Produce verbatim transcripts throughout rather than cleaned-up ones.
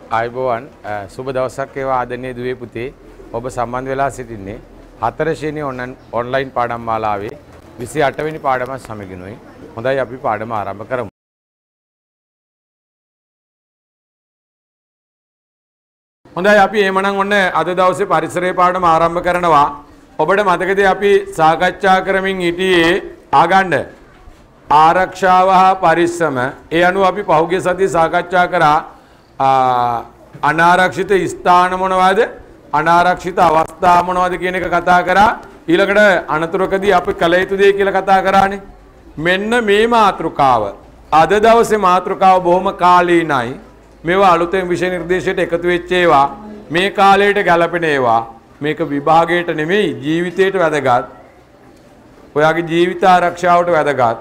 ආයුබෝවන් සුබ දවසක් වේවා ආදරණීය දුවේ පුතේ ඔබ සම්බන්ධ වෙලා සිටින්නේ හතර ශ්‍රේණිය ඔන්ලයින් පාඩම් මාලාවේ විසි අට වෙනි පාඩම සමගිනුයි. හොඳයි අපි පාඩම ආරම්භ කරමු. හොඳයි අපි එහෙමනම් ඔන්න අද දවසේ පරිසරයේ පාඩම ආරම්භ කරනවා. ඔබට මතකද අපි සාකච්ඡා කරමින් සිටියේ ආගන්න ආරක්ෂාව හා පරිස්සම. ඒ අනුව අපි පහුගිය සතියේ සාකච්ඡා කරා අනාරක්ෂිත ස්ථාන මොනවද අනාරක්ෂිත අවස්ථා මොනවද කියන එක කතා කරා. ඊළඟට අනතුරකදී අපි කළ යුතු දේ කියලා කතා කරානේ. මෙන්න මේ මාතෘකාව අද දවසේ මාතෘකාව බොහොම කාලීනයි. මේවා අලුතෙන් විෂය නිර්දේශයට එකතු වෙච්ච ඒවා මේ කාලයට ගැලපෙන ඒවා. මේක විභාගයට නෙමෙයි ජීවිතයට වැදගත්. ඔයාගේ ජීවිත ආරක්ෂාවට වැදගත්.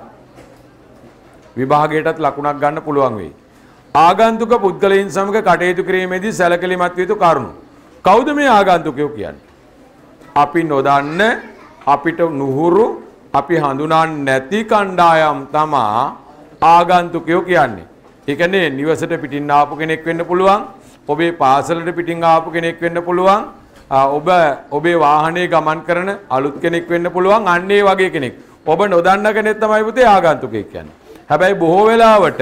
විභාගයටත් ලකුණක් ගන්න පුළුවන් වෙයි. ආගන්තුක පුද්ගලයන් සමග කටයුතු කිරීමේදී සැලකිලිමත් විය යුතු කරුණු. කවුද මේ ආගන්තුකයෝ කියන්නේ? අපි නොදන්න, අපිට නුහුරු, අපි හඳුනන්නේ නැති කණ්ඩායම් තමා ආගන්තුකයෝ කියන්නේ. ඒ කියන්නේ නිවසට පිටින් ආපු කෙනෙක් වෙන්න පුළුවන්, ඔබේ පාසලට පිටින් ආපු කෙනෙක් වෙන්න පුළුවන්, ඔබ ඔබේ වාහනේ ගමන් කරන අලුත් කෙනෙක් වෙන්න පුළුවන්. අන්න ඒ වගේ කෙනෙක්. ඔබ නොදන්න කෙනෙක් තමයි පුතේ ආගන්තුකයෙක් කියන්නේ. හැබැයි බොහෝ වෙලාවට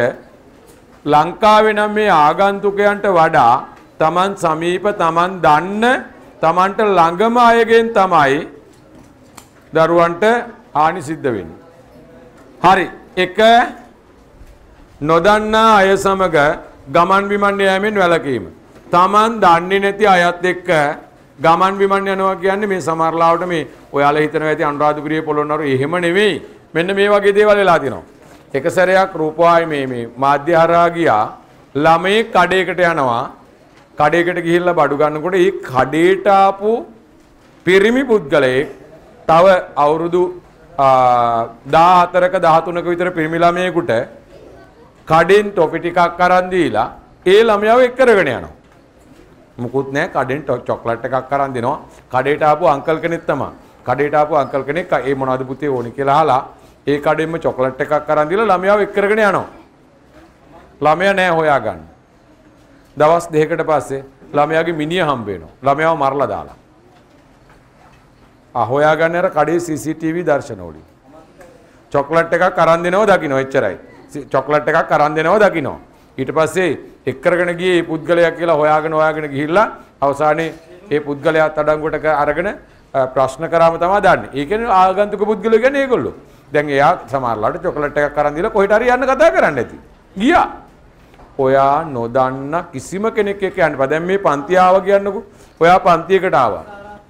ලංකාවේ නම් මේ ආගන්තුකයන්ට වඩා Taman සමීප Taman දන්න Tamanට ළඟම අයගෙන් තමයි දරුවන්ට හානි සිද්ධ වෙන්නේ. හරි. එක නොදන්නා අය සමග ගමන් බිමන් යෑමෙන් වැළකීම. Taman දන්නේ නැති අයත් එක්ක ගමන් බිමන් යනවා කියන්නේ මේ සමහරලාවට මේ ඔයාලා හිතනවා ඇති අනුරාධපුරයේ පොළොන්නරු එහෙම නෙවෙයි. මෙන්න මේ වගේ දේවල් වෙලා තියෙනවා. එක සැරයක් රූපවාහිනී මේ මේ මාධ්‍ය හරහා ගියා ළමයි කඩේකට යනවා. කඩේකට ගිහිල්ලා බඩු ගන්නකොට ඒ කඩේට ආපු පිරිමි පුද්ගලයෙක් තව අවුරුදු දාහතරක දහතුනක විතර පිරිමි ළමයෙකුට කඩෙන් ටොෆි ටිකක් අරන් දීලා ඒ ළමයාව එක් කරගෙන යනවා. මුකුත් නැහැ කඩෙන් චොක්ලට් එකක් අරන් දෙනවා. කඩේට ආපු අංකල් කෙනෙක් තමයි. කඩේට ආපු අංකල් කෙනෙක් ඒ මොනවද පුතේ ඕනි කියලා අහලා ඒ කඩෙන්ම චොක්ලට් එකක් අරන් දීලා ළමයාව එක් කරගෙන යනවා. ළමයා නෑ හොයාගන්න. දවස් දෙකකට පස්සේ ළමයාගේ මිනිහ හම්බ වෙනවා. ළමයාව මරලා දාලා. ආ හොයාගන්න අර කඩේ සී සී ටී වී දර්ශනවලින්. චොක්ලට් එකක් අරන් දෙනවා දකින්න එච්චරයි. චොක්ලට් එකක් අරන් දෙනවා දකින්න. ඊට පස්සේ එක් කරගෙන ගියේ මේ පුද්ගලයා කියලා හොයාගෙන හොයාගෙන ගිහිල්ලා අවසානයේ මේ පුද්ගලයා අත්අඩංගුවට අරගෙන ප්‍රශ්න කරාම තමයි දන්නේ. ඒ කියන්නේ ආගන්තුක පුද්ගලයෝ කියන්නේ ඒගොල්ලෝ. දැන් එයා සමහරලාට චොකලට් එකක් අරන් දීලා කොහෙට හරි යන්න කතා කරන්න ඇති. ගියා. ඔයා නොදන්න කිසිම කෙනෙක් එක්ක යන්න බෑ. දැන් මේ පන්තිය ආව කියන්නකෝ. ඔයා පන්තියකට ආවා.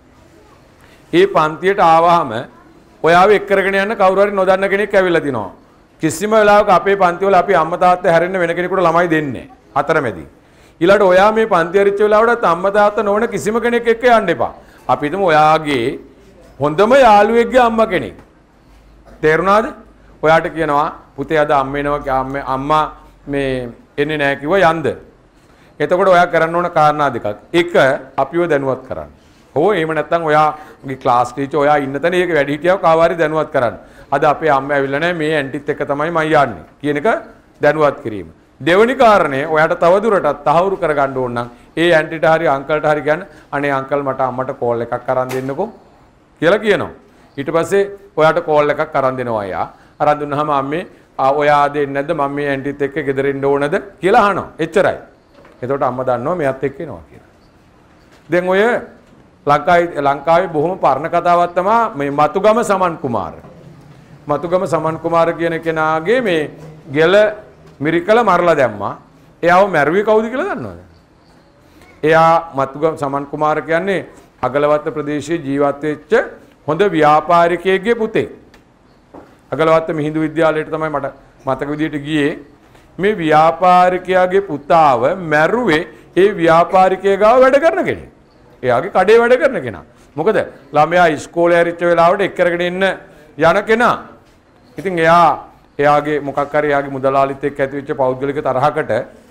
ඒ පන්තියට ආවහම ඔයාව එක් කරගෙන යන්න කවුරු හරි නොදන්න කෙනෙක් ඇවිල්ලා තිනවා. කිසිම වෙලාවක අපේ පන්තිවල අපි අම්මා තාත්තා හැරෙන්න වෙන කෙනෙකුට ළමයි දෙන්නේ නැහැ. අතරමැදි. ඊළඟට ඔයා මේ පන්ති හරිච්ච වෙලාවට අම්මා තාත්තා නොවන කිසිම කෙනෙක් එක්ක යන්න එපා. අපි හිතමු ඔයාගේ හොඳම යාළුවෙක්ගේ අම්මා කෙනෙක්. තේරුණාද? ඔයාට කියනවා පුතේ අද අම්ම එනවා අම්මා මේ එන්නේ නැහැ කිව්වා යන්ද. එතකොට ඔයා කරන්න ඕන කාරණා දෙකක්. එක අපිව දැනුවත් කරන්න. ඕ එහෙම නැත්නම් ඔයාගේ ක්ලාස් ටීචර් ඔයා ඉන්න තැන ඒක වැඩි හිටියව කාවාරි දැනුවත් කරන්න. අද අපේ අම්මා ඇවිල්ලා නැහැ මේ ඇන්ටිත් එක්ක තමයි මම යන්නේ කියන එක දැනුවත් කිරීම. දෙවෙනි කාරණේ ඔයාට තව දුරටත් තහවුරු කරගන්න ඕන නම් ඒ ඇන්ටිට හරි අංකල්ට හරි කියන්න අනේ අංකල් මට අම්මට කෝල් එකක් අරන් දෙන්නකෝ කියලා කියනවා. ඊට පස්සේ ඔයාට කෝල් එකක් අරන් දෙනවා එයා. අරන් දුන්නාම අම්මේ ඔයා දෙන්නේ නැද්ද මම මේ ඇන්ටිත් එක්ක ගෙදර ඉන්න ඕනද කියලා අහනවා. එච්චරයි. එතකොට අම්මා දන්නවා මෙයාත් එක්ක එනවා කියලා. දැන් ඔය ලංකාවේ ලංකාවේ බොහොම පරණ කතාවක් තමයි මේ මතුගම සමන් කුමාර. මතුගම සමන් කුමාර කියන කෙනාගේ මේ ගෙල මිරිකල මරලා දැම්මා. එයාව මැරුවේ කවුද කියලා දන්නවද? එයා මතුගම සමන් කුමාර කියන්නේ අගලවත්ත ප්‍රදේශයේ ජීවත් වෙච්ච හොඳ ව්‍යාපාරිකයෙක්ගේ පුතේ. අගලවත්ත මිහිඳු විද්‍යාලයට තමයි මට මතක විදියට ගියේ. මේ ව්‍යාපාරිකයාගේ පුතාව මැරුවේ ඒ ව්‍යාපාරිකයා ගාව වැඩ කරන කෙනෙක්. එයාගේ කඩේ වැඩ කරන කෙනා. මොකද ළමයා ඉස්කෝලේ ඇරිච්ච වෙලාවට එක් කරගෙන ඉන්න යන කෙනා. ඉතින් එයා එයාගේ මොකක් හරි එයාගේ මුදලාලිත් එක්ක ඇති වෙච්ච පෞද්ගලික තරහකට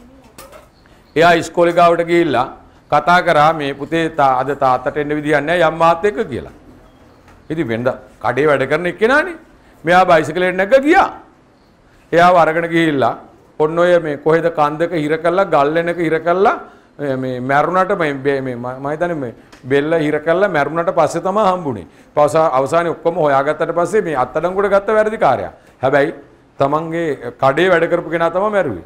එයා ඉස්කෝලේ ගාවට ගිහිල්ලා කතා කරා මේ පුතේ අද තාත්තට එන්න විදියක් නැහැ යම් මාත් එක්ක කියලා. ඉතින් වෙනද කඩේ වැඩ කරන එක්කෙනානේ. මෙයා බයිසිකලෙට නැග ගියා. එයාව අරගෙන ගිහිල්ලා ඔන්න ඔය මේ කොහෙද කන්දක හිර කළා ගල්ලෙනක හිර කළා මේ මැරුණාට මේ මේ මම හිතන්නේ මේ බෙල්ල හිර කළා මැරුණාට පස්සේ තමයි හම්බුනේ. පස්ස අවසානයේ ඔක්කොම හොයාගත්තට පස්සේ මේ අත්අඩංගුවට ගත්ත වැඩිකාරයා. හැබැයි තමන්ගේ කඩේ වැඩ කරපු කෙනා තමයි මැරුවේ.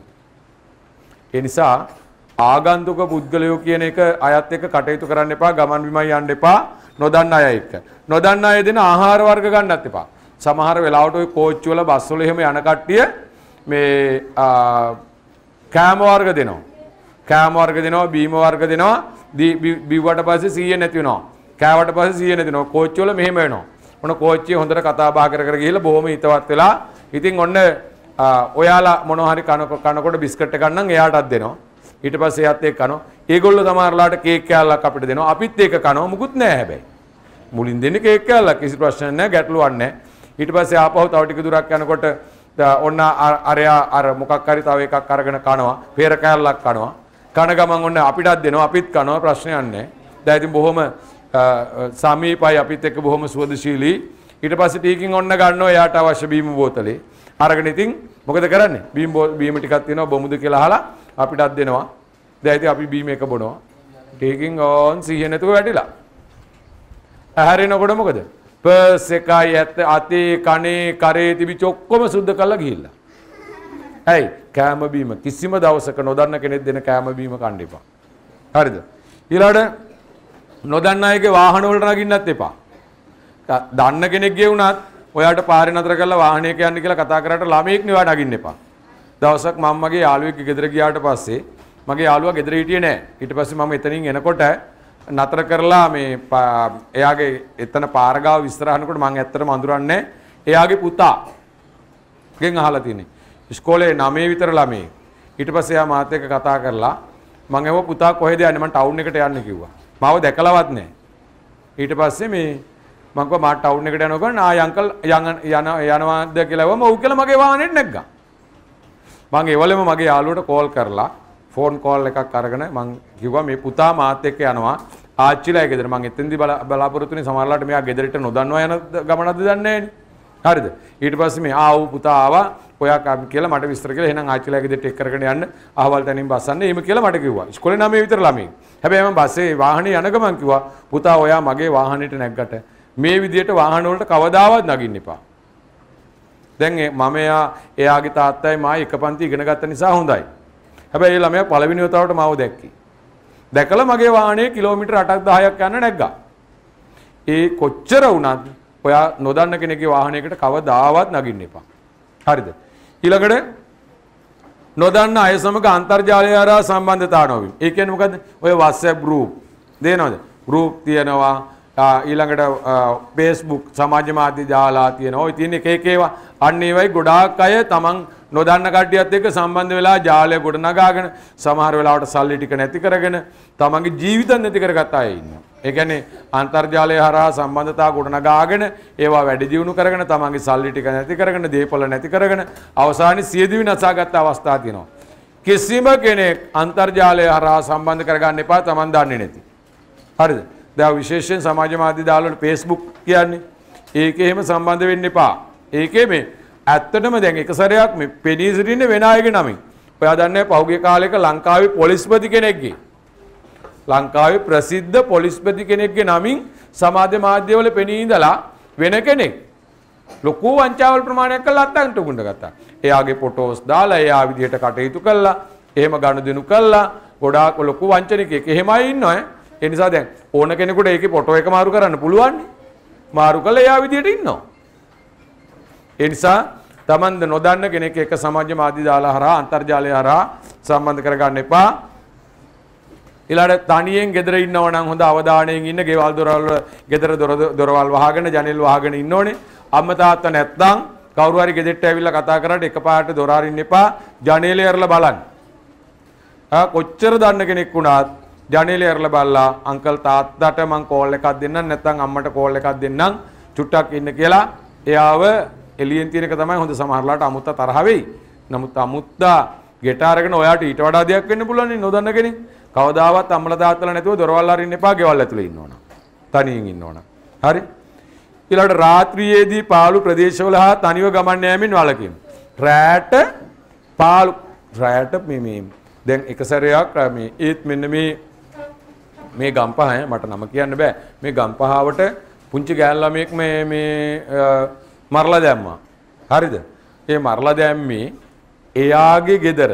ඒ නිසා ආගන්තුක පුද්ගලයෝ කියන එක අයත් එක්ක කටයුතු කරන්න එපා. ගමන් බිමන් යන්න එපා. නොදන්න අය එක්ක. නොදන්න අය දෙන ආහාර වර්ග ගන්නත් එපා. සමහර වෙලාවට ওই කෝච්චි වල බස් වල එහෙම යන කට්ටිය මේ කෑම වර්ග දෙනවා. කෑම වර්ග දෙනවා, බීම වර්ග දෙනවා. බිව්වට පස්සේ සීය නැති වෙනවා. කෑවට පස්සේ සීය නැති වෙනවා. කෝච්චි වල මෙහෙම වෙනවා. ඔන්න කෝච්චිය හොඳට කතා බහ කර කර ගිහලා බොහොම හිතවත් වෙලා ඉතින් ඔන්න ඔයාලා මොනවා හරි කනකොට බිස්කට් එකක් නම් එයාටත් දෙනවා. ඊට පස්සේ එයාත් එක්ක කනවා. ඒගොල්ලෝ සමහරලාට කේක් කෑල්ලක් අපිට දෙනවා. අපිත් ඒක කනවා. මුකුත් නැහැ හැබැයි. මුලින් දෙන්නේ කේක් කෑල්ලක් කිසි ප්‍රශ්නයක් නැහැ, ගැටලුවක් නැහැ. ඊට පස්සේ ආපහු තව ටික දුරක් යනකොට ඔන්න අරයා අර මොකක් හරි තව එකක් අරගෙන කනවා. පෙර කෑල්ලක් කනවා. කන ගමන් ඔන්න අපිටත් දෙනවා. අපිත් කනවා, ප්‍රශ්නයක් නැහැ. දැන් ඉතින් බොහොම සමීපයි අපිත් එක්ක බොහොම සුවදශීලී. ඊට පස්සේ ටීකින් ඔන්න ගන්නවා එයාට අවශ්‍ය බීම බෝතලේ. අරගෙන ඉතින් මොකද කරන්නේ? බීම බීම ටිකක් තියෙනවා බොමුද කියලා අහලා අපිටත් දෙනවා. දැන් ඉතින් අපි බීම එක බොනවා. ටීකින් ඕන් සීය නැතුව වැටිලා. හැරෙනකොට මොකද? පර්ස් එකයි ඇත්ත අතේ කනේ කරේ තිබිච්ච ඔක්කොම සුද්ධ කරලා ගිහිල්ලා. ඇයි? කෑම බීම කිසිම දවසක නොදන්න කෙනෙක් දෙන කෑම බීම කන්න එපා. හරිද? ඊළඟට නොදන්න අයගේ වාහන වලට නගින්නත් එපා. දන්න කෙනෙක්ගේ වුණත් ඔයාට පාරේ නතර කරලා වාහනයක යන්න කියලා කතා කරාට ළමෙක් නෙවෙයි නගින්න එපා. දවසක් මම මගේ යාළුවෙක් ගෙදර ගියාට පස්සේ මගේ යාළුවා ගෙදර හිටියේ නෑ. ඊට පස්සේ මම එතනින් එනකොට නතර කරලා මේ එයාගේ එතන පාර ගාව විස්තරහනකොට මම ඇත්තටම අඳුරන්නේ එයාගේ පුතා ගෙන් අහලා තියෙන්නේ. ඉස්කෝලේ නවයේ විතර ළමයි. ඊට පස්සේ එයා මාත් එක්ක කතා කරලා මම එව පුතා කොහෙද යන්නේ? මම ටවුන් එකට යන්න කිව්වා. මාව දැකලවත් නැහැ. ඊට පස්සේ මේ මම කිව්වා මා ටවුන් එකට යනවා ගන්න ආ අංකල් යන යනවාද කියලා වම ඔව් කියලා මගේ වාහනේට නැග්ගා. මම ඒවලෙම මගේ යාළුවට කෝල් කරලා ෆෝන් කෝල් එකක් අරගෙන මම කිව්වා මේ පුතා මාත් එක්ක යනවා ආච්චිලා ගෙදර. මම එතෙන්දි බලාපොරොත්තුනේ සමහරලාට මෙයා ගෙදරට නොදන්නවා යන ගමනක්ද දන්නේ නැහැනේ. හරිද? ඊට පස්සේ මේ ආ ඌ පුතා ආවා ඔයා කියලා මට විස්තර කියලා එහෙනම් ආච්චිලා ගෙදරට එක් කරගෙන යන්න අහවල් තැනින් බස්සන්න එහෙම කියලා මට කිව්වා. ඉස්කෝලේ නවයේ විතර ළමයි. හැබැයි මම බස්සේ වාහනේ යන ගමන් කිව්වා පුතා ඔයා මගේ වාහනේට නැග්ගට මේ විදියට වාහන වලට කවදාවත් නගින්න එපා. දැන් මම එයා එයාගේ තාත්තයි මායි එක පන්ති ඉගෙන ගත්ත නිසා හොඳයි. හැබැයි ඒ ළමයා පළවෙනි වතාවට මාව දැක්කේ. දැකලා මගේ වාහනේ කිලෝමීටර් අටක් දහයක් යන්න නැග්ගා. ඒ කොච්චර වුණත් ඔයා නොදන්න කෙනෙක්ගේ වාහනයකට කවදාවත් නගින්න එපා. හරිද? ඊළඟට නොදන්න අය සමග අන්තර්ජාලය හරහා සම්බන්ධතාව නොවීම. ඒ කියන්නේ මොකද්ද? ඔය WhatsApp group දෙනවද? group තියනවා. ඊළඟට Facebook සමාජ මාධ්‍ය ජාලා තියෙනවා. ඔය තියෙන එක එක ඒවා. අන්න ඒවයි ගොඩාක් අය තමන් නොදන්න කට්ටියත් එක්ක සම්බන්ධ වෙලා ජාලය ගොඩනගාගෙන සමහර වෙලාවට සල්ලි ටික නැති කරගෙන තමන්ගේ ජීවිත නැති කරගත් අය ඉන්නවා. ඒ කියන්නේ අන්තර්ජාලය හරහා සම්බන්ධතාව ගොඩනගාගෙන ඒවා වැඩි දියුණු කරගෙන තමන්ගේ සල්ලි ටික නැති කරගෙන දේපොළ නැති කරගෙන අවසානයේ සියදිවි නසාගත් අවස්ථා තියෙනවා. කිසිම කෙනෙක් අන්තර්ජාලය හරහා සම්බන්ධ කරගන්න එපා තමන් දන්නේ නැති. හරිද? දැන් විශේෂයෙන් සමාජ මාධ්‍ය දාලා Facebook කියන්නේ ඒකේ එහෙම සම්බන්ධ වෙන්න එපා. ඒකේ මේ ඇත්තටම දැන් එක සැරයක් මේ පෙනී සිටින්නේ වෙන අයගේ නමින්. ඔයා දන්නේ පහුගිය කාලෙක ලංකාවේ පොලිස්පති කෙනෙක්ගේ ලංකාවේ ප්‍රසිද්ධ පොලිස්පති කෙනෙක්ගේ නමින් සමාජ මාධ්‍යවල පෙනී ඉඳලා වෙන කෙනෙක් ලොකු වංචාවල් ප්‍රමාණයක් කළා අත්අඩංගුවට ගුණ ගත්තා. එයාගේ ෆොටෝස් දාලා එයා විදිහට කටයුතු කළා. එහෙම ගනුදෙනු කළා. ගොඩාක් ලොකු වංචනිකයෙක් එහෙමයි ඉන්නවා. ඒ නිසා දැන් ඕන කෙනෙකුට ඒකේ ෆොටෝ එක මාරු කරන්න පුළුවන්. මාරු කළා එයා විදිහට ඉන්නවා. ඒ නිසා තමන්ද නොදන්න කෙනෙක් එක්ක සමාජ මාධ්‍ය දාලා හරහා අන්තර්ජාලය හරහා සම්බන්ධ කරගන්න එපා. ඊළඟට තනියෙන් ගෙදර ඉන්නව නම් හොඳ අවධානයෙන් ඉන්න. ගෙවල් දොරවල් ගෙදර දොරවල් වහගෙන ජනෙල් වහගෙන ඉන්න ඕනේ. අම්මා තාත්තා නැත්තම් කවුරු හරි ගෙදරට ඇවිල්ලා කතා කරාට එකපාරට දොර අරින්න එපා. ජනේලේ ඇරලා බලන්න. ආ කොච්චර දන්න කෙනෙක් වුණත් ජනේලේ ඇරලා බලලා අංකල් තාත්තට මං කෝල් එකක් දෙන්නම් නැත්නම් අම්මට කෝල් එකක් දෙන්නම් චුට්ටක් ඉන්න කියලා එයාව එළියෙන් තියෙන එක තමයි හොඳ. සමහරලාට අමුත්තා තරහ වෙයි. නමුත් අමුත්තා ගෙට අරගෙන ඔයාට ඊට වඩා දෙයක් වෙන්න පුළුවන් නේ නොදන්න කෙනෙක්. කවදාවත් අම්මලා තාත්තලා නැතුව දොරවල් අරින්න එපා ගෙවල් ඇතුලේ ඉන්නවනම්. තනියෙන් ඉන්නවනම්. හරි? ඊළඟට රාත්‍රියේදී පාළු ප්‍රදේශවල හා තනිව ගමන් යෑමෙන් වළකින්න. රැට පාළු රැට මේ මේ දැන් එක සැරයක් මේ ඒත් මෙන්න මේ මේ ගම්පහ මට නම කියන්න බෑ මේ ගම්පහවට පුංචි ගෑන් ළමයෙක් මේ මේ මරලා දැම්මා. හරිද? ඒ මරලා දැම්මේ එයාගේ ගෙදර.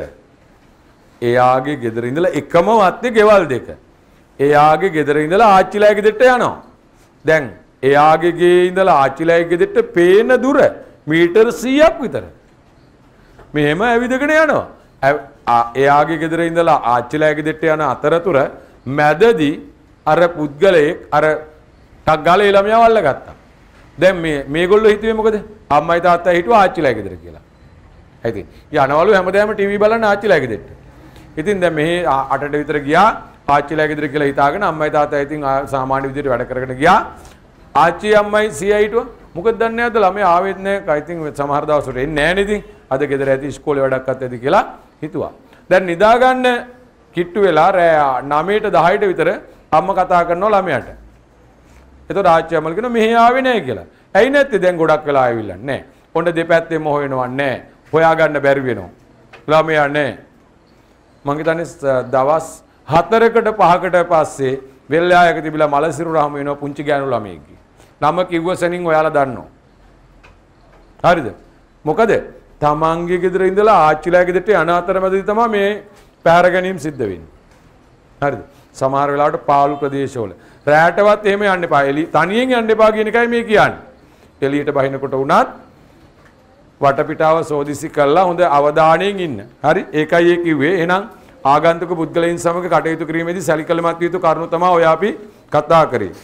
එයාගේ ගෙදර ඉඳලා එකම වත්තේ ගෙවල් දෙක. එයාගේ ගෙදර ඉඳලා ආච්චිලාගේ ගෙදරට යනවා. දැන් එයාගේ ගේ ඉඳලා ආච්චිලාගේ ගෙදරට පේන දුර මීටර් සීයක් විතර. මෙහෙම ඇවිදගෙන යනවා. එයාගේ ගෙදර ඉඳලා ආච්චිලාගේ ගෙදරට යන අතරතුර මැදදී අර පුද්ගලයෙක් අර ටක් ගාලා ඒ ළමයා වල්ල ගත්තා. දැන් මේ මේගොල්ලෝ හිතුවේ මොකද? අම්මයි තාත්තයි හිතුවා ආච්චිලාගේ ගෙදර කියලා. ඉතින් යනවලු හැමදාම ටීවී බලන්න ආච්චිලාගේ ගෙදරට. ඉතින් දැන් මෙහි අටට විතර ගියා ආච්චිලාගේ ගෙදර කියලා හිතාගෙන අම්මයි තාත්තයි ඉතින් සාමාන්‍ය විදිහට වැඩ කරගෙන ගියා. ආච්චි අම්මයි සීයා හිටුවා. මොකද දන්නේ නැද්ද ළමයා ආවෙත් නැහැ. ඉතින් සමහර දවස්වල එන්නේ නැහැ නේද? අද ගෙදර ඇති ඉස්කෝලේ වැඩක් අත්දැති කියලා හිතුවා. දැන් නිදා ගන්න කිට්ටු වෙලා රෑ නවයට දහයට විතර අම්මා කතා කරනවා ළමයාට. එතකොට ආච්චි අම්මලා කියනවා මෙහෙ ආවේ නැහැ කියලා. ඇයි නැත්තේ දැන් ගොඩක් වෙලා ආවිල්ලා නැහැ. ඔන්න දෙපැත්තෙම හොයනවා නැහැ. හොයාගන්න බැරි වෙනවා. ළමයා නැහැ. මං හිතන්නේ දවස් හතරකට පහකට පස්සේ වෙල්ලායක තිබිලා මලසිරු රහම වෙනවා පුංචි ගෑනු ළමයෙක්ගේ. නම කිව්ව සෙනින් ඔයාලා දන්නවා. හරිද? මොකද තමන්ගේ ගෙදර ඉඳලා ආච්චිලා ගෙදරට යන අතරමැදදී තමයි මේ පැහැර ගැනීම සිද්ධ වෙන්නේ. හරිද? සමහර වෙලාවට පාළු ප්‍රදේශවල රැටවත් එහෙම යන්න එපා. එළි තනියෙන් යන්න එපා කියන එකයි මේ කියන්නේ. එළියට බහිනකොට උනත් වටපිටාව සෝදිසි කරලා හොඳ අවධානයෙන් ඉන්න. හරි? ඒකයි ඒ කිව්වේ. එහෙනම් ආගන්තුක පුද්ගලයන් සමග කටයුතු කිරීමේදී සැලකිලිමත් විය යුතු කරුණු තමයි ඔය අපි කතා කරේ.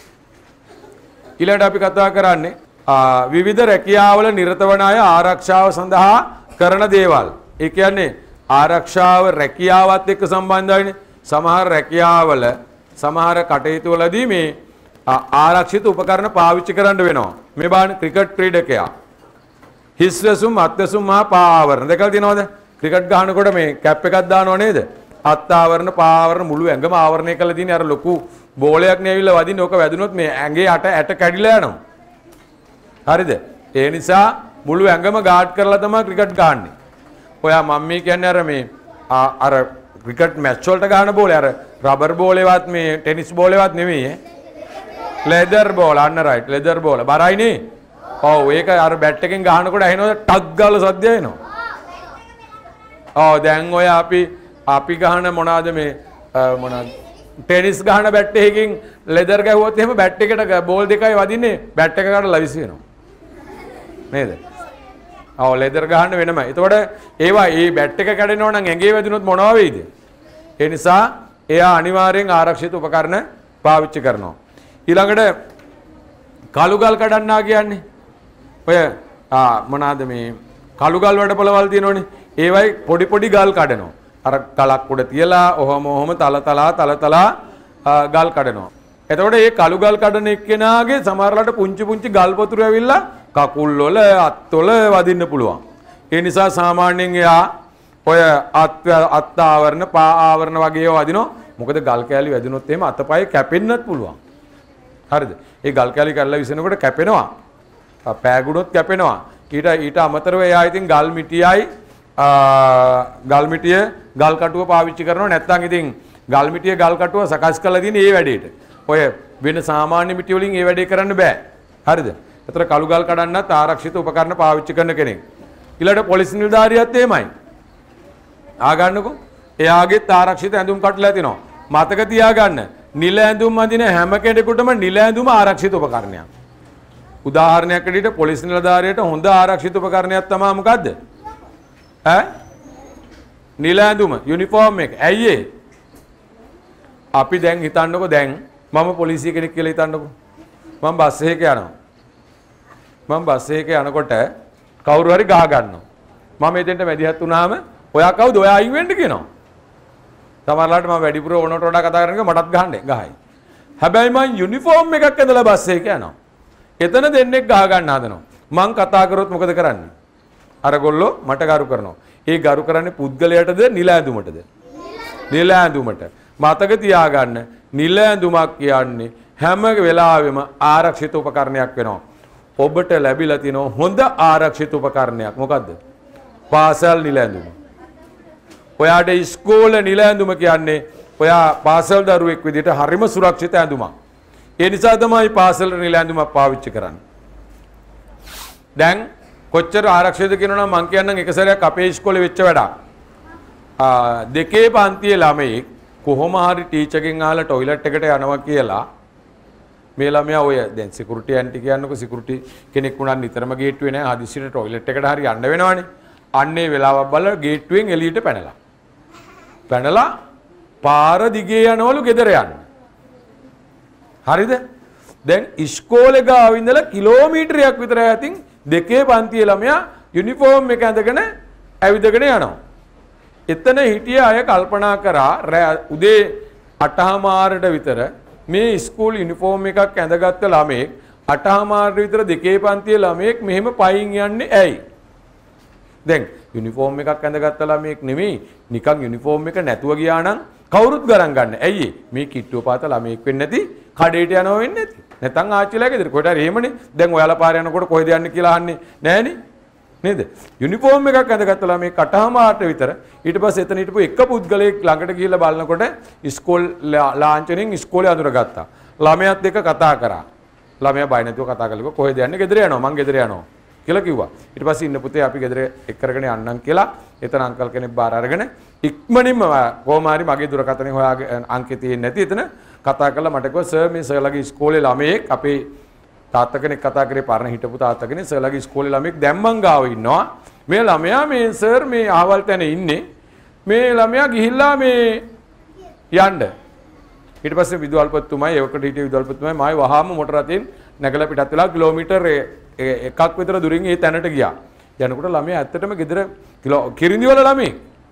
ඊළඟට අපි කතා කරන්නේ විවිධ රැකියාවල නිරත වන අය ආරක්ෂාව සඳහා කරන දේවල්. ඒ කියන්නේ ආරක්ෂාව රැකියාවත් එක්ක සම්බන්ධයිනේ. සමහර රැකියාවල සමහර කටයුතු වලදී මේ ආරක්ෂිත උපකරණ පාවිච්චි කරන්න වෙනවා. මේ බලන්න ක්‍රිකට් ක්‍රීඩකයා හිස් වැසුම් අත් වැසුම් මහා පාවරණ දෙකක් තියෙනවද? ක්‍රිකට් ගහනකොට මේ කැප් එකක් දානව නේද? අත් ආවරණ පාවරණ මුළු ඇඟම ආවරණය කරලා තියෙන අර ලොකු බෝලයක් නේ ඇවිල්ලා වදින්න ඕක වැදුනොත් මේ ඇඟේ අට ඇට කැඩිලා යනවා. හරිද? ඒ නිසා මුළු ඇඟම ගාඩ් කරලා තමයි ක්‍රිකට් ගහන්නේ. ඔයා මම මේ කියන්නේ අර මේ අර ක්‍රිකට් මැච් වලට ගහන බෝලේ අර රබර් බෝලේවත් මේ ටෙනිස් බෝලේවත් නෙමෙයි ඈ. ලෙදර් බෝල අන්න රයිට් ලෙදර් බෝල බරයිනේ. ඔව් ඒක අර බැට් එකෙන් ගහනකොට ඇහෙනවද ටක් ගාලා සද්ද එනවා. ඔව් දැන් ඔය අපි අපි ගහන මොනවාද මේ මොනවාද ටෙනිස් ගහන බැට් එකකින් ලෙදර් ගැහුවොත් එහෙම බැට් එකට බෝල් දෙකයි වදින්නේ බැට් එක කඩලා විසි වෙනවා. නේද? ඔව් ලෙදර් ගහන්න වෙනමයි. එතකොට ඒවා ඒ බැට් එක කැඩෙනවා නම් ඇඟේ වැදුනොත් මොනවා වෙයිද? ඒ නිසා එයා අනිවාර්යෙන් ආරක්ෂිත උපකරණ පාවිච්චි කරනවා. ඊළඟට කළු ගල් කඩන්නා කියන්නේ ඔය මොනවාද මේ කළු ගල් වඩපොළවල් තියෙනවනේ. ඒවයි පොඩි පොඩි ගල් කඩනවා. අර කලක් උඩ තියලා ඔහොම ඔහොම තල තලා තල තලා ගල් කඩනවා. එතකොට මේ කළු ගල් කඩන එක්කෙනාගේ සමහරලාට පුංචි පුංචි ගල් පතුරු ඇවිල්ලා කකුල් වල අත් වල වදින්න පුළුවන්. ඒ නිසා සාමාන්‍යයෙන් එයා ඔය අත් අත් ආවරණ පා ආවරණ වගේ ඒවා වදිනවා. මොකද ගල් කෑලි වැදුනොත් එහෙම අතපය කැපෙන්නත් පුළුවන්. හරිද? ඒ ගල් කෑලි කරලා විසෙනකොට කැපෙනවා. පෑගුණොත් කැපෙනවා. ඊට ඊට අමතරව එයා ඉතින් ගල් මිටියයි ගල් මිටිය ගල් කටුව පාවිච්චි කරනවා. නැත්නම් ඉතින් ගල් මිටිය ගල් කටුව සකස් කරලා තියෙන ඒ වැඩේට. ඔය වෙන සාමාන්‍ය මිටි වලින් ඒ වැඩේ කරන්න බෑ. හරිද? ඒතර කළු ගල් කඩන්නත් ආරක්ෂිත උපකරණ පාවිච්චි කරන කෙනෙක්. ඊළඟට පොලිස් නිලධාරියත් එහෙමයි. ආගන්නකො එයාගෙත් ආරක්ෂිත ඇඳුම් කටුලා තිනවා. මතක තියාගන්න නිල ඇඳුම් අඳින හැම කෙනෙකුටම නිල ඇඳුම ආරක්ෂිත උපකරණයක්. උදාහරණයක් ඇටියට පොලිස් නිලධාරියට හොඳ ආරක්ෂිත උපකරණයක් තමයි මොකද්ද? ඈ නිල ඇඳුම යුනිෆෝම් එක. ඇයි ඒ? අපි දැන් හිතන්නකො දැන් මම පොලිසිය කෙනෙක් කියලා හිතන්නකො. මම බස් එකක යනවා. මම බස් එකේ යනකොට කවුරු හරි ගහ ගන්නවා. මම එතෙන්ට මැදිහත් වුණාම ඔයා කවුද? ඔයා අයින් වෙන්න කියනවා. සමහරවිට මම වැඩිපුර ඕනට වඩා කතා කරනකොට මටත් ගහන්නේ ගහයි. හැබැයි මම යුනිෆෝම් එකක් ඇඳලා බස් එකේ යනවා. එතන දෙන්නෙක් ගහ ගන්න හදනවා. මං කතා කරොත් මොකද කරන්නේ? අර ගොල්ලෝ මට ගරු කරනවා. ඒ ගරු කරන්නේ පුද්ගලයාටද නිල ඇඳුමටද? නිල ඇඳුමට. මතක තියාගන්න නිල ඇඳුමක් කියන්නේ හැම වෙලාවෙම ආරක්ෂිත උපකරණයක් වෙනවා. ඔබට ලැබිලා තියෙන හොඳ ආරක්ෂිත උපකරණයක් මොකද්ද? පාසල් නිල ඇඳුම. ඔයාට ඉස්කෝලේ නිල ඇඳුම කියන්නේ ඔයා පාසල් දරුවෙක් විදිහට හරිම සුරක්ෂිත ඇඳුමක්. ඒ නිසා තමයි පාසල් නිල ඇඳුමක් පාවිච්චි කරන්නේ. දැන් කොච්චර ආරක්ෂිතද කියනවා නම් මං කියන්නම් එක සැරයක් අපේ ඉස්කෝලේ වෙච්ච වැඩක්. දෙකේ පන්තියේ ළමයි කොහොම හරි ටීචර්ගෙන් අහලා টয়ලට් එකට යනවා කියලා මේ ළමයා ඔය දැන් සිකියුරිටි ඇන්ටි කියන්නකො සිකියුරිටි කෙනෙක් වුණා නිතරම ගේට්ටුවේ නැහැ හදිස්සියට টয়ලට් එකට හරි යන්න වෙනවනේ. අන්නේ වෙලාවක් බලලා ගේට්ටුවෙන් එළියට පැනලා. පැනලා පාර දිගේ යනවලු ගෙදර යන්න. හරිද? දැන් ඉස්කෝලේ ගාව ඉඳලා කිලෝමීටරයක් විතර ඈතින් දෙකේ පන්තියේ ළමයා යුනිෆෝම් එක ඇඳගෙන ඇවිදගෙන යනවා. එතන හිටිය අය කල්පනා කරා උදේ අටහමාරට විතර මේ ඉස්කෝල යුනිෆෝම් එකක් ඇඳගත්ත ළමෙක් අටහමාරට විතර දෙකේ පන්තියේ ළමෙක් මෙහෙම පයින් යන්නේ ඇයි? දැන් යුනිෆෝම් එකක් ඇඳගත්ත ළමෙක් නෙමෙයි නිකන් යුනිෆෝම් එක නැතුව ගියා නම් කවුරුත් ගණන් ගන්න. ඇයි මේ කිට්ටුව පාත ළමෙක් වෙන්නේ නැති කඩේට යනවා වෙන්නේ නැති. නැත්නම් ආච්චිලා ගෙදර කොහෙට හරි එහෙමනේ. දැන් ඔයාලා පාර යනකොට කොහෙද යන්නේ කියලා අහන්නේ නෑනේ. නේද? යුනිෆෝම් එකක් ඇඳගත්ත ළමෙක් අටහමාරට විතර ඊට පස්සේ එතන හිටපු එක පුද්ගලයෙක් ළඟට ගිහිල්ලා බලනකොට ඉස්කෝල් ලාංඡනෙන් ඉස්කෝලේ අඳුරගත්තා. ළමයාත් එක්ක කතා කරා. ළමයා බය නැතුව කතා කළා. කොහෙද යන්නේ? ගෙදර යනවා. මං ගෙදර යනවා කියලා කිව්වා. ඊට පස්සේ ඉන්න පුතේ අපි ගෙදර එක් කරගෙන යන්නම් කියලා එතන අංකල් කෙනෙක් බාර අරගෙන ඉක්මනින්ම කොහොම හරි මගේ දුරකථනය හොයාගෙන අංකේ තියෙන්නේ නැති එතන කතා කරලා මට කිව්වා සර් මේ සර්ලගේ ඉස්කෝලේ ළමයෙක් අපේ තාත්තා කෙනෙක් කතා කරේ පරණ හිටපු තාත්තා කෙනෙක් සර්ලගේ ඉස්කෝලේ ළමයෙක් දැන් මං ගාව ඉන්නවා. මේ ළමයා මේ සර් මේ ආවල් තැන ඉන්නේ. මේ ළමයා ගිහිල්ලා මේ යන්න. ඊට පස්සේ විදුහල්පතිතුමයි ඒකට හිටිය විදුහල්පතිතුමයි මායි වහාම මොටර රථයෙන් නැගලා පිටත් වෙලා කිලෝමීටර් එකක් විතර දුරින් ඒ තැනට ගියා. යනකොට ළමයා ඇත්තටම ගෙදර කිරිඳි වල ළමයි.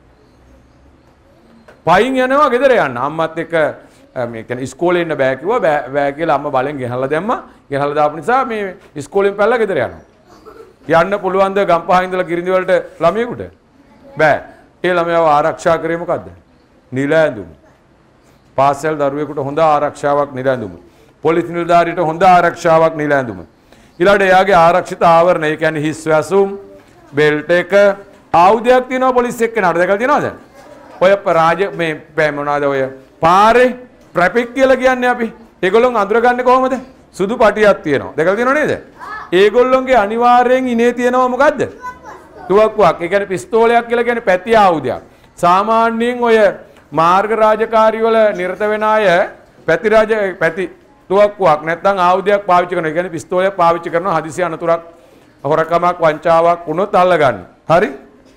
පයින් යනවා ගෙදර යන්න. අම්මත් එක්ක මේ කියන්නේ ඉස්කෝලේ ඉන්න බෑ කිව්වා. බෑ බෑ කියලා අම්මා බලෙන් ගෙනල්ලා දැම්මා. ගෙනල්ලා දාපු නිසා මේ ඉස්කෝලෙන් පැනලා ගෙදර යනවා. යන්න පුළුවන් ද ගම්පහ ඉඳලා කිරිඳි වලට ළමයෙකුට? බෑ. ඒ ළමයාව ආරක්ෂා කරේ මොකද්ද? නිල ඇඳුම. පාසල් දරුවෙකුට හොඳ ආරක්ෂාවක් නිල ඇඳුම. පොලිස් නිලධාරියට හොඳ ආරක්ෂාවක් නිල ඇඳුම. ඊළඟට එයාගේ ආරක්ෂිත ආවරණ ඒ කියන්නේ හිස් වැසුම්, බෙල්ට් එක, ආයුධයක් තියෙනවා පොලිස් එක්කනට. දැකලා තියෙනවද? ඔය රාජ මේ මොනවාද ඔය පාරේ ට්‍රැෆික් කියලා කියන්නේ අපි. ඒගොල්ලොන් අඳුරගන්නේ කොහොමද? සුදු පටියක් තියෙනවා. දැකලා තියෙනව නේද? ඒගොල්ලොන්ගේ අනිවාර්යෙන් ඉනේ තියෙනවා මොකද්ද? තුවක්කුවක්. ඒ කියන්නේ පිස්තෝලයක් කියලා කියන්නේ පැති ආයුධයක්. සාමාන්‍යයෙන් ඔය මාර්ග රාජකාරී වල නිරත වෙන අය පැති රාජ පැති තුවක්කුවක් නැත්නම් ආයුධයක් පාවිච්චි කරනවා. ඒ කියන්නේ පිස්තෝලයක් පාවිච්චි කරනවා හදිසි අනතුරක් හොරකමක් වංචාවක් වුණොත් අල්ලගන්න. හරි?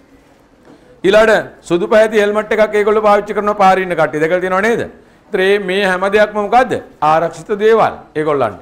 ඊළඟ සුදු පැහැති හෙල්මට් එකක් ඒගොල්ලෝ පාවිච්චි කරනවා පාරේ ඉන්න කට්ටිය. දැකලා තියෙනව නේද? ඒත් මේ හැම දෙයක්ම මොකද්ද? ආරක්ෂිත දේවල් ඒගොල්ලන්ට.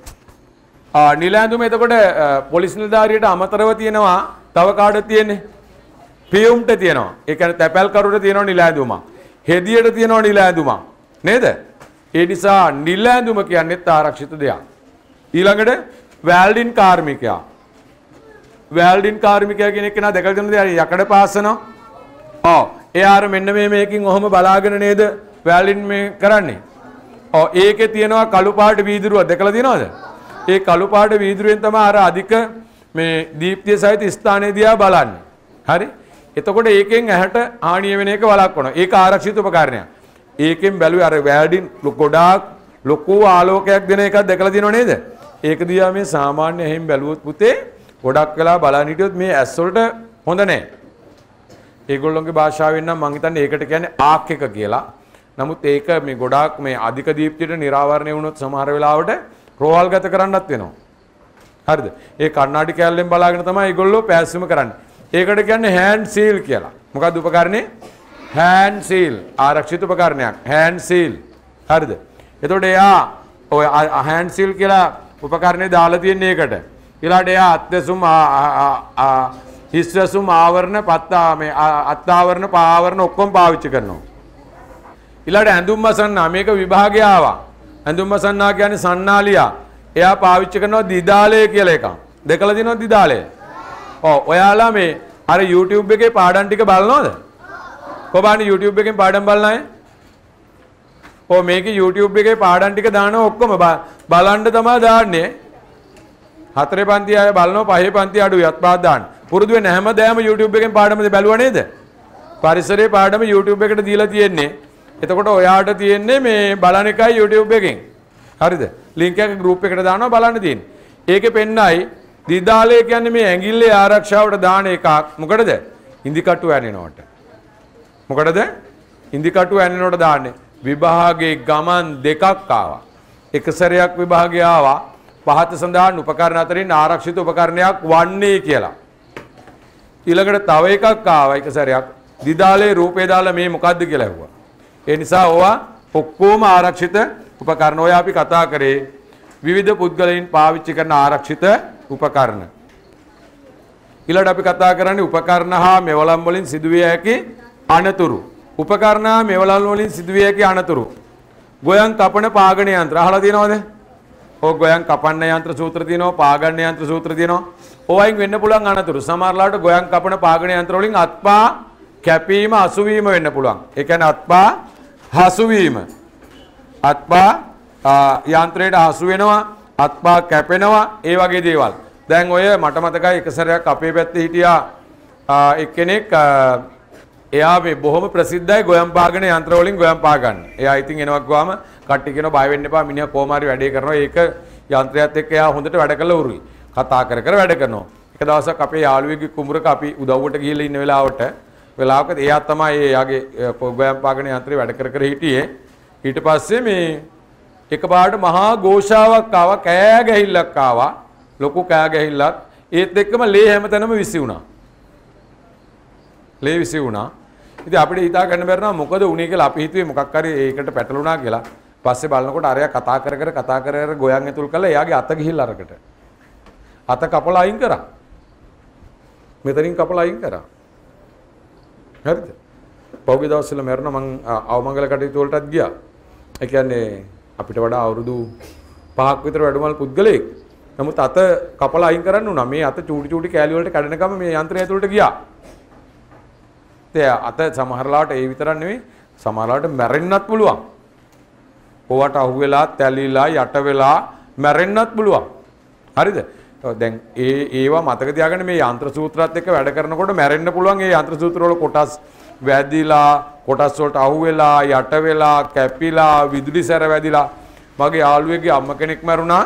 ආ නිල ඇඳුම එතකොට පොලිස් නිලධාරියට අමතරව තියෙනවා තව කාටද තියෙන්නේ? පියුම්ට තියෙනවා. ඒ කියන්නේ තැපැල් කරුට තියෙනවා නිල ඇඳුම. හෙදියට තියෙනවා නිල ඇඳුම. නේද? ඒ නිසා නිල ඇඳුම කියන්නේත් ආරක්ෂිත දෙයක්. ඊළඟට වැල්ඩින් කාර්මිකයා. වැල්ඩින් කාර්මිකයා කියන එක නා දැකලා තියෙනවද? යකඩ පාසනවා. ඔව්. එයාර මෙන්න මේ මේකින් ඔහොම බලාගෙන නේද වැල්ඩින් මේ කරන්නේ. ඔව් ඒකේ තියෙනවා කළු පාට වීදුරුවක් දැකලා තියෙනවද? ඒ කළු පාට වීදුරුවෙන් තමයි අර අධික මේ දීප්තිය සහිත ස්ථානයේ දිහා බලන්නේ. හරි? එතකොට ඒකෙන් ඇහැට හානිය වෙන එක වළක්වනවා. ඒක ආරක්ෂිත උපකරණයක්. ඒකෙන් බැලුවේ අර වැල්ඩින් ගොඩාක් ලොකු ආලෝකයක් දෙන එකක් දැකලා තියෙනව නේද? ඒක දිහා මේ සාමාන්‍ය එහෙන් බැලුවොත් පුතේ ගොඩක් වෙලා බලන් හිටියොත් මේ ඇස් වලට හොඳ නැහැ. ඒගොල්ලෝගේ භාෂාවෙන් නම් මම හිතන්නේ ඒකට කියන්නේ ආක් එක කියලා. නමුත් ඒක මේ ගොඩාක් මේ අධික දීප්තියට නිරාවරණය වුණොත් සමහර වෙලාවට රෝවල් ගත කරන්නත් වෙනවා. හරිද? ඒ කණ්ණාඩි කැල්ලෙන් බලාගෙන තමයි ඒගොල්ලෝ පෑස්සුම කරන්නේ. ඒකට කියන්නේ හෑන්ඩ් සීල් කියලා. මොකක්ද උපකරණේ? හෑන්ඩ් සීල්. ආරක්ෂිත උපකරණයක්. හෑන්ඩ් සීල්. හරිද? එතකොට එයා ඔය හෑන්ඩ් සීල් කියලා උපකරණේ දාලා තියෙන්නේ ඒකට. ඊළාට එයා අත්දැසුම් හිස්වැසුම් ආවරණ පත්තා මේ අත්ආවරණ පාවරණ ඔක්කොම පාවිච්චි කරනවා. ඊළාට ඇඳුම් මසන්නා මේක විභාගය ආවා. ඇඳුම් මසන්නා කියන්නේ සන්නාලියා. එයා පාවිච්චි කරනවා දිදාලය කියලා එකක්. දැකලා තියෙනවද දිදාලය? ඔව් ඔයාලා මේ අර YouTube එකේ පාඩම් ටික බලනවද? කොහොමද YouTube එකෙන් පාඩම් බලන අය? ඔව් මේකේ YouTube එකේ පාඩම් ටික දානවා ඔක්කොම බලන්න තමයි දාන්නේ. හතරේ පන්ති අය බලනවා පහේ පන්ති අඩුයි අත්පාද දාන්න. පුරුදු වෙන හැමදාම YouTube එකෙන් පාඩම බැලුවා නේද? පරිසරයේ පාඩම YouTube එකට දීලා තියෙන්නේ. එතකොට ඔයාට තියෙන්නේ මේ බලන එකයි YouTube එකෙන්. හරිද? link එක group එකට දානවා බලන්න තියෙන්නේ. ඒකේ පෙන්නයි දිදාලේ කියන්නේ මේ ඇඟිල්ලේ ආරක්ෂාවට දාන එකක්. මොකටද? ඉන්දි කටු ඇනෙනවට. මොකටද? ඉන්දි කටු ඇනෙනවට දාන්නේ. විභාගයේ ගමන් දෙකක් ආවා. එක සැරයක් විභාගය ආවා. පහත සඳහන් උපකරණ අතරින් ආරක්ෂිත උපකරණයක් වන්නේ කියලා. ඊළඟට තව එකක් ආවා එක සැරයක්. දිදාලේ රූපේ දාලා මේ මොකද්ද කියලා ඇහුවා. ඒ නිසා ඕවා ඔක්කොම ආරක්ෂිත උපකරණ. ඔය අපි කතා කරේ විවිධ පුද්ගලයන් පාවිච්චි කරන ආරක්ෂිත උපකරණ. ඊළඟට අපි කතා කරන්නේ උපකරණ හා මෙවලම් වලින් සිදුවිය හැකි අනතුරු. උපකරණ හා මෙවලම් වලින් සිදුවිය හැකි අනතුරු. ගොයන් කපන පාගන යන්ත්‍ර අහලා තියෙනවද? ඔය ගොයන් කපන්න යන්ත්‍ර සූත්‍ර තියෙනවා, පාගන්න යන්ත්‍ර සූත්‍ර තියෙනවා. ඕවයින් වෙන්න පුළුවන් අනතුරු. සමහරලාට ගොයන් කපන පාගන යන්ත්‍ර වලින් අත්පා කැපීම අසුවීම වෙන්න පුළුවන්. ඒ කියන්නේ අත්පා හසුවීම. අත්පා යන්ත්‍රයට හසු වෙනවා, අත්පා කැපෙනවා, ඒ වගේ දේවල්. දැන් ඔය මට මතකයි එක සැරයක් අපේ පැත්තේ හිටියා එක්කෙනෙක් එයා මේ බොහොම ප්‍රසිද්ධයි ගොයම් පාගන යන්ත්‍ර වලින් ගොයම් පා ගන්න. එයා ඉතින් එනවා ගාම කට්ටි කියනවා බය වෙන්න එපා මිනිහා කොහොම හරි වැඩේ කරනවා. ඒක යන්ත්‍රයත් එක්ක එයා හොඳට වැඩ කළා උරුයි. කතා කර කර වැඩ කරනවා. එක දවසක් අපේ යාළුවෙක්ගේ කුඹරක අපි උදව්වට ගිහිල්ලා ඉන්න වෙලාවට වෙලාවක එයා තමයි එයාගේ ගොයම් පාගන යන්ත්‍රේ වැඩ කර කර හිටියේ. ඊට පස්සේ මේ එකපාරට මහා ഘോഷාවක් ආවා, කෑ ගැහිල්ලක් ආවා. ලොකු කෑ ගැහිල්ලක්. ඒත් එක්කම ලේ හැමතැනම විසි වුණා. ලේ විසි වුණා. ඉතින් අපිට හිතා ගන්න බැරි නම් මොකද වුනේ කියලා අපි හිතුවේ මොකක් හරි ඒකට පැටලුණා කියලා. පස්සේ බලනකොට අරයා කතා කර කර කතා කර කර ගොයන් ඇතුල් කළා. එයාගේ අත ගිහිල්ලා අරකට. අත කපලා අයින් කරා. මෙතනින් කපලා අයින් කරා. හරිද? පෞගේ දවස්වල මරණ මං අවමංගල කටයුතු වලටත් ගියා. ඒ කියන්නේ අපිට වඩා අවුරුදු පහක් විතර වැඩමල් පුද්ගලයෙක්. නමුත් අත කපලා අයින් කරන්න උනා. මේ අත චූටි චූටි කෑලි වලට කඩනකම මේ යන්ත්‍රය ඇතුළට ගියා. අත සමහරලාට ඒ විතරක් නෙවෙයි සමහරලාට මැරෙන්නත් පුළුවන්. ඕවට අහුවෙලා තැලිලා යට වෙලා මැරෙන්නත් පුළුවන්. හරිද? දැන් ඒ ඒවා මතක තියාගන්න මේ යන්ත්‍ර සූත්‍රات එක්ක වැඩ කරනකොට මැරෙන්න පුළුවන්. ඒ යන්ත්‍ර සූත්‍ර වල කොටස් වැදිලා කොටස් වලට අහුවෙලා යට වෙලා කැපිලා විදුලි සැර වැදිලා. මගේ යාළුවෙක්ගේ අම්ම කෙනෙක් මැරුණා.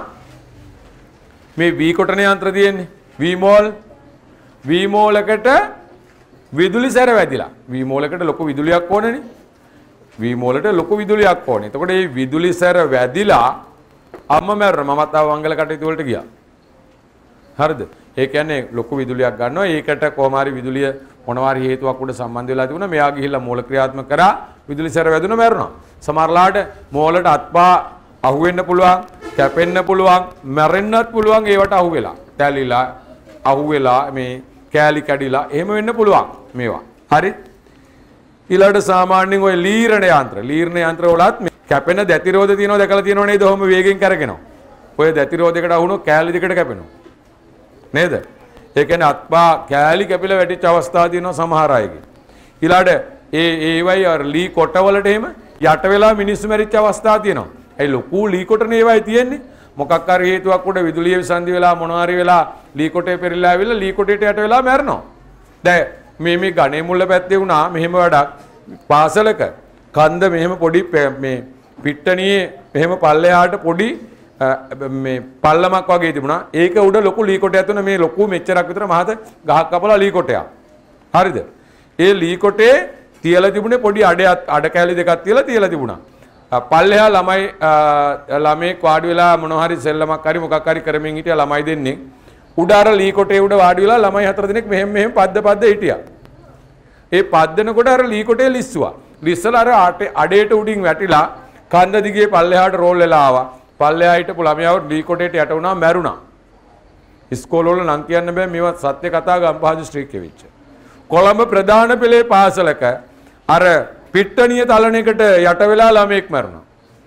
මේ වී කොටන යන්ත්‍ර තියෙන්නේ වී මෝල් වී මෝලකට විදුලි සැර වැදිලා. වී මෝලකට ලොකු විදුලියක් ඕනේනේ. වී මෝලට ලොකු විදුලියක් ඕනේ. එතකොට මේ විදුලි සැර වැදිලා අම්ම මැරුණා. මමත් ආව මංගල කටයුතු වලට ගියා. හරිද? ඒ කියන්නේ ලොකු විදුලියක් ගන්නවා. ඒකට කොහොම හරි විදුලිය මොනවා හරි හේතුවක් උඩ සම්බන්ධ වෙලා තිබුණා. මෙයා ගිහිල්ලා මෝල ක්‍රියාත්මක කරා විදුලි සැර වැදුණා මැරුණා. සමහරලාට මෝලට අත්පා අහුවෙන්න පුළුවන්, කැපෙන්න පුළුවන්, මැරෙන්නත් පුළුවන් ඒවට අහුවෙලා. තැලිලා අහුවෙලා මේ කෑලි කැඩිලා එහෙම වෙන්න පුළුවන් මේවා. හරි? ඊළඟට සාමාන්‍යයෙන් ඔය ලීරණ යන්ත්‍ර, ලීරණ යන්ත්‍ර වලත් මේ කැපෙන දැතිරෝධ තියෙනවා දැකලා තියෙනව නේද? ඔහොම වේගෙන් කරගෙනවා. ඔය දැතිරෝධයකට අහුනොත් කෑලි දෙකට කැපෙනවා. නේද? ඒ කියන්නේ අත්පා කෑලි කැපිලා වැටිච්ච අවස්ථා තියෙනවා සමහර අයගේ. ඊළඟට ඒ ඒවයි අර ලී කොටවලට එහෙම යට වෙලා මිනිස්සු මැරිච්ච අවස්ථා තියෙනවා. ඒ ලොකු ලී කොටනේ ඒවයි තියෙන්නේ. මොකක් හරි හේතුවක් උඩ විදුලිය විසන්දි වෙලා මොනවා හරි වෙලා ලී කොටේ පෙරලා ආවිල්ලා ලී කොටේට යට වෙලා මැරෙනවා. දැන් මේ මේ ගණේ මුල්ල පැත්තේ වුණා මෙහෙම වැඩක් පාසලක කන්ද මෙහෙම පොඩි මේ පිට්ටනියේ මෙහෙම පල්ලෙහාට පොඩි මේ පල්ලමක් වගේ තිබුණා. ඒක උඩ ලොකු ලී කොටයක් තුන මේ ලොකු මෙච්චරක් විතර මහත ගහක් කපලා ලී කොටයක්. හරිද? ඒ ලී කොටේ තියලා තිබුණේ පොඩි අඩයක් අඩ කැලි දෙකක් තියලා තියලා තිබුණා. පල්ලෙහා ළමයි ළමයි වාඩි වෙලා මොනවා හරි සෙල්ලමක් හරි මොකක් හරි කරමින් හිටියා ළමයි දෙන්නේ. උඩ අර ලී කොටේ උඩ වාඩි වෙලා ළමයි හතර දෙනෙක් මෙහෙම මෙහෙම පද්ද පද්ද හිටියා. ඒ පද්දනකොට අර ලී කොටේ ලිස්සුවා. ලිස්සලා අර අඩේට උඩින් වැටිලා කන්ද දිගේ පල්ලෙහාට රෝල් වෙලා ආවා. පල්ලෙහා හිටපු ළමයාව ලී කොටේට යට වුණා මැරුණා. ඉස්කෝල වල නම් කියන්න බෑ මේවා සත්‍ය කතා ගම්පහ දිස්ත්‍රික්කෙ වෙච්ච. කොළඹ ප්‍රධාන පෙළේ පාසලක අර පිට්ටනිය තලන එකට යට වෙලා ළමෙක් මැරුණා.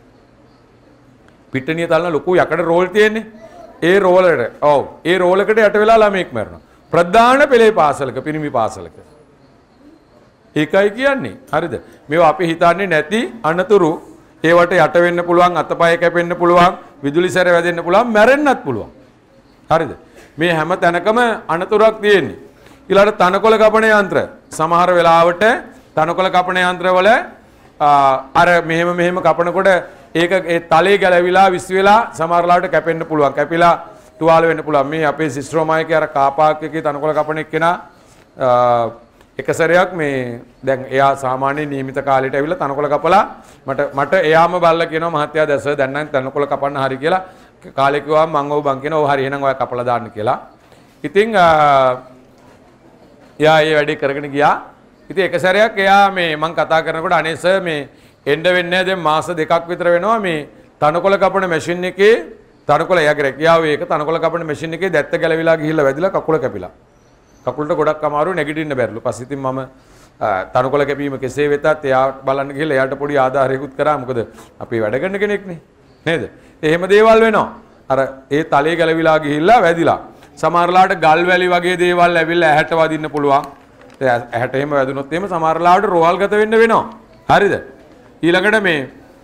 පිට්ටනිය තලන ලොකු යකඩ රෝල් තියෙන්නේ. ඒ රෝලකට ඔව් ඒ රෝලකට යට වෙලා ළමෙක් මැරුණා. ප්‍රධාන පෙළේ පාසලක පිරිමි පාසලක. ඒකයි කියන්නේ. හරිද? මේවා අපි හිතන්නේ නැති අනතුරු ඒවට යට වෙන්න පුළුවන්, අතපය කැපෙන්න පුළුවන්, විදුලි සැර වැදෙන්න පුළුවන්, මැරෙන්නත් පුළුවන්. හරිද? මේ හැම තැනකම අනතුරක් තියෙන්නේ. ඊළඟට තනකොළ කපන යන්ත්‍ර සමහර වෙලාවට තනකොළ කපන යන්ත්‍රවල අර මෙහෙම මෙහෙම කපනකොට ඒක ඒ තලයේ ගැලවිලා විස් වෙලා සමහරලාට කැපෙන්න පුළුවන්. කැපිලා තුවාල වෙන්න පුළුවන්. මේ අපේ සිස්ට්‍රෝමයිකේ අර කාපාක් එකේ තනකොළ කපන එක්කෙනා එක සැරයක් මේ දැන් එයා සාමාන්‍ය නියමිත කාලයට ඇවිල්ලා තනකොළ කපලා මට මට එයාම බල්ලා කියනවා මහත්තයා දැස දැන් නම් තනකොළ කපන්න හරි කියලා කාලේ කිව්වා මං ඔව් බං කියනවා ඔව් හරි එහෙනම් ඔයා කපලා දාන්න කියලා. ඉතින් එයා ඒ වැඩේ කරගෙන ගියා. ඉතින් එක සැරයක් එයා මේ මං කතා කරනකොට අනේ සර් මේ එන්න වෙන්නේ දැන් මාස දෙකක් විතර වෙනවා මේ තනකොළ කපන මැෂින් එකේ තනකොළ එයාගේ රැකියාව ඒක තනකොළ කපන මැෂින් එකේ දැත්ත ගැලවිලා ගිහිල්ලා වැදිලා කකුල කැපිලා. කකුලට ගොඩක් අමාරු නැගිටින්න බැරිලු. පස්සේ ඉතින් මම තනකොළ කැපීම කෙසේ වෙතත් එයා බලන්න ගිහලා එයාට පොඩි ආධාරයකුත් කරා. මොකද අපි වැඩ කරන කෙනෙක්නේ. නේද? එහෙම දේවල් වෙනවා. අර ඒ තලයේ ගැලවිලා ගිහිල්ලා වැදිලා. සමහරලාට ගල් වැලි වගේ දේවල් ඇවිල්ලා ඇහැට වදින්න පුළුවන්. ඇහැට එහෙම වැදුනොත් එහෙම සමහරලාට රෝවල් ගත වෙන්න වෙනවා. හරිද? ඊළඟට මේ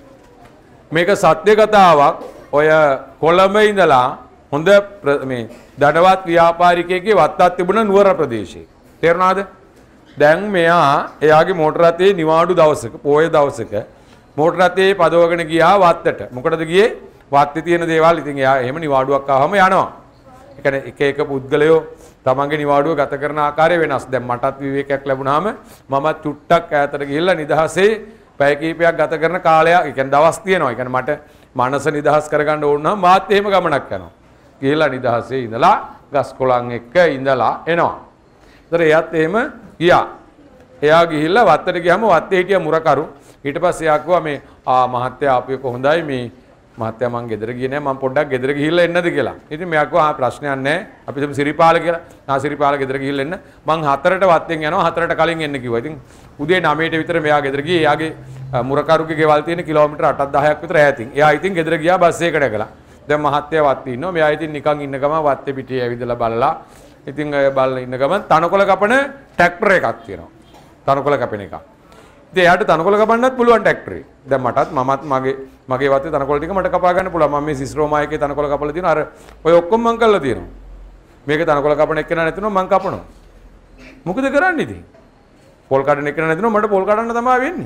මේක සත්‍ය කතාවක්. ඔය කොළඹ ඉඳලා හොඳ මේ ධනවත් ව්‍යාපාරිකයෙක්ගේ වත්තක් තිබුණ නුවර ප්‍රදේශයේ. තේරුණාද? දැන් මෙයා එයාගේ මෝටර රථයේ නිවාඩු දවසක පොය දවසක මෝටර රථයේ පදවගෙන ගියා වත්තට. මොකටද ගියේ? වත්තේ තියෙන දේවල් ඉතින් එයා එහෙම නිවාඩුවක් ආවම යනවා. ඒ කියන්නේ එක එක පුද්ගලයෝ තමන්ගේ නිවාඩුව ගත කරන ආකාරය වෙනස්. දැන් මටත් විවේකයක් ලැබුණාම මමත් චුට්ටක් ඈතට ගිහිල්ලා නිදහසේ පැය කිහිපයක් ගත කරන කාලයක්, ඒ කියන්නේ දවස් තියෙනවා. ඒ කියන්නේ මට මනස නිදහස් කරගන්න ඕන නම් මාත් එහෙම ගමනක් යනවා. ගිහිල්ලා නිදහසේ ඉඳලා ගස් කොළන් එක්ක ඉඳලා එනවා. ඒතර එයාත් එහෙම ගියා. එයා ගිහිල්ලා වත්තට ගියාම වත්තේ හිටිය මුරකරු. ඊට පස්සේ එයා කිව්වා මේ ආ මහත්තයා ආපු එක හොඳයි මේ මහත්තයා මං ගෙදර ගියේ නෑ මං පොඩ්ඩක් ගෙදර ගිහිල්ලා එන්නද කියලා. ඉතින් මෙයා කිව්වා ආ ප්‍රශ්නයක් නෑ. අපි තුමු සිරිපාල කියලා. ආ සිරිපාල ගෙදර ගිහිල්ලා එන්න. මං හතරට වත්තෙන් යනවා හතරට කලින් එන්න කිව්වා. ඉතින් උදේ නවයට විතර මෙයා ගෙදර ගියේ. එයාගේ මුරකරුගේ ගෙවල් තියෙන කිලෝමීටර් අටක් දහයක් විතර ඈතින්. එයා ඉතින් ගෙදර ගියා බස් එකකට ගලා. දැන් මහත්තයා වත්තේ ඉන්නවා. මෙයා ඉතින් නිකන් ඉන්න ගම වත්තේ පිටියේ ඇවිදලා බලලා ඉතින් අය බලලා ඉන්න ගමන් තනකොළ කපන ට්‍රැක්ටර් එකක් තියෙනවා. තනකොළ කපන එක. ඉතින් එයාට තනකොළ කපන්නත් පුළුවන් ට්‍රැක්ටරේ. දැන් මටත් මමත් මගේ මගේ වත්තේ තනකොළ ටික මට කපා ගන්න පුළුවන්. මම මේ සිස්රෝමායකේ තනකොළ කපලා තියෙනවා. අර ඔය ඔක්කොම මං කරලා තියෙනවා. මේක තනකොළ කපන එක්කෙනා නැතිනම් මං කපනවා. මොකද කරන්නේ ඉතින්? පොල් කඩන එක්කෙනා නැතිනම් මට පොල් කඩන්න තමයි වෙන්නේ.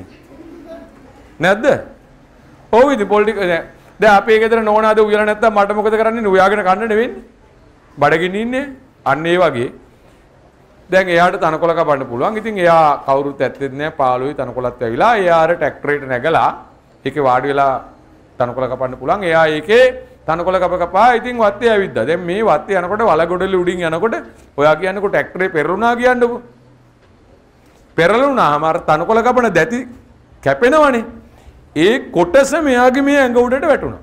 නැද්ද? ඔව් ඉතින් පොල් ටික දැන් අපේ ගෙදර නෝනාද උයලා නැත්තම් මට මොකද කරන්නේ? උයාගෙන කන්න නෙවෙන්නේ. බඩගින්න ඉන්නේ. අන්න ඒ වගේ. දැන් එයාට තනකොළ කපන්න පුළුවන්. ඉතින් එයා කවුරුත් ඇත්තෙත් නෑ පාළුවේ තනකොළත් ඇවිලා එයා අර ට්‍රැක්ටරේට නැගලා ඒකේ වාඩි වෙලා තනකොළ කපන්න පුළුවන්. එයා ඒකේ තනකොළ කප කපා ඉතින් වත්තේ ඇවිද්දා. දැන් මේ වත්තේ යනකොට වලගොඩලි උඩින් යනකොට ඔයා කියන්නකො ට්‍රැක්ටරේ පෙරළුණා කියන්නකො. පෙරළුණාම අර තනකොළ කපන දැති කැපෙනවනේ. ඒ කොටස මෙයාගේ මේ ඇඟ උඩට වැටුණා.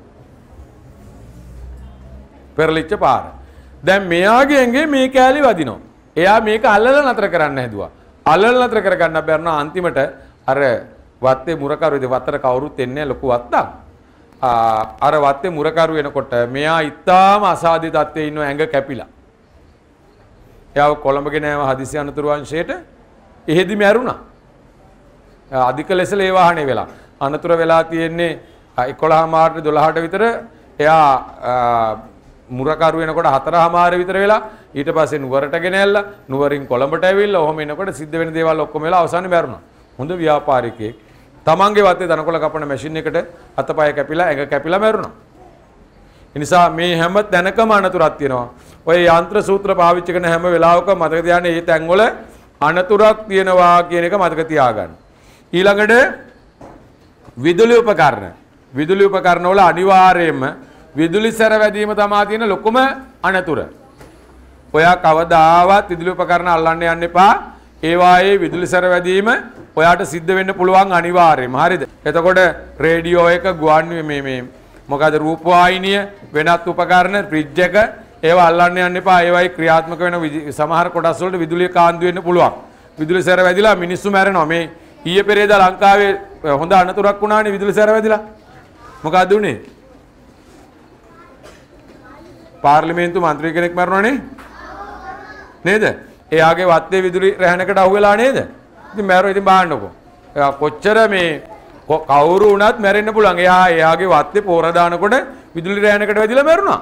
පෙරලිච්ච පාර. දැන් මෙයාගේ ඇඟේ මේ කෑලි වදිනවා. එයා මේක අල්ලලා නතර කරන්න හැදුවා. අල්ලලා නතර කරගන්න බැරුණා අන්තිමට අර වත්තේ මුරකරු ඉතින් වත්තට කවුරුත් එන්නේ ලොකු වත්තක්. අර වත්තේ මුරකරු වෙනකොට මෙයා ඉතාම අසාධ්‍ය තත්ත්වයේ ඉන්න ඇඟ කැපිලා. එයාව කොළඹ ගෙනාව හදිසි අනතුරු අංශයට එහෙදි මැරුණා. අධික ලෙස ලේ වාහනේ වෙලා. අනතුර වෙලා තියෙන්නේ එකොළහ මාර්ට දොළහට විතර. එයා මුරකරු වෙනකොට හතරහ මාර විතර වෙලා ඊට පස්සේ නුවරට ගෙනැල්ලා නුවරින් කොළඹට ඇවිල්ලා ඔහොම එනකොට සිද්ධ වෙන දේවල් ඔක්කොම වෙලා අවසානයේ මැරුණා. හොඳ ව්‍යාපාරිකයෙක් තමන්ගේ වත්තේ තනකොළ කපන මැෂින් එකට අතපය කැපිලා ඇඟ කැපිලා මැරුණා. ඒ නිසා මේ හැම තැනකම අනතුරක් තියෙනවා. ඔය යන්ත්‍ර සූත්‍ර පාවිච්චි කරන හැම වෙලාවකම මතක තියාගන්න මේ තැන්වල අනතුරක් තියෙනවා කියන එක මතක තියාගන්න. ඊළඟට විදුලි උපකරණ. විදුලි උපකරණ වල අනිවාර්යයෙන්ම විදුලි සැර වැදීම තමයි තියෙන ලොකුම අනතුර. ඔයා කවදාවත් විදුලි උපකරණ අල්ලන්න යන්න එපා. ඒ වායේ විදුලි සැර වැදීම ඔයාට සිද්ධ වෙන්න පුළුවන් අනිවාර්යයෙන්ම. හරිද? එතකොට රේඩියෝ එක ගුවන් මේ මේ මොකද රූපවාහිනිය වෙනත් උපකරණ ෆ්‍රිජ් එක ඒවා අල්ලන්න යන්න එපා. ඒවයි ක්‍රියාත්මක වෙන සමහර කොටස් වලට විදුලිය කාන්දු වෙන්න පුළුවන්. විදුලි සැර වැදිලා මිනිස්සු මැරෙනවා. මේ ඊයේ පෙරේදා ලංකාවේ හොඳ අනතුරක් වුණානේ විදුලි සැර වැදිලා. මොකක්ද උනේ? පාර්ලිමේන්තු මන්ත්‍රී කෙනෙක් මැරුණානේ නේද? එයාගේ වත්තේ විදුලි රැහැනකට අහුවෙලා නේද? ඉතින් මැරුවා. ඉතින් බාන්නකෝ. එයා කොච්චර මේ කවුරු වුණත් මැරෙන්න පුළුවන්. එයා එයාගේ වත්තේ පෝර දානකොට විදුලි රැහැනකට වැදිලා මැරුණා.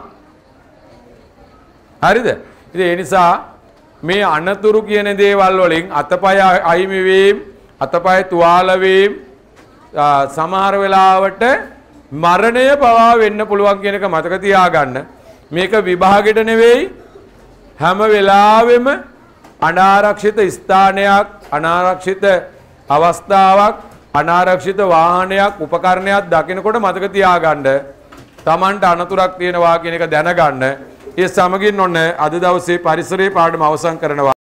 හරිද? ඉතින් ඒ නිසා මේ අනතුරු කියන දේවල් වලින් අතපය අයිමි වීම අතපය තුවාල වීම සමහර වෙලාවට මරණය පවා වෙන්න පුළුවන් කියන එක මතක තියාගන්න. මේක විභාගෙට නෙවෙයි හැම වෙලාවෙම අනාරක්ෂිත ස්ථානයක්, අනාරක්ෂිත අවස්ථාවක්, අනාරක්ෂිත වාහනයක්, උපකරණයක් දකිනකොට මතක තියාගන්න. Tamanට අනතුරක් තියෙනවා කියන එක දැනගන්න. ඒ සමගින් ඔන්න අද දවසේ පරිසරයේ පාඩම අවසන් කරනවා.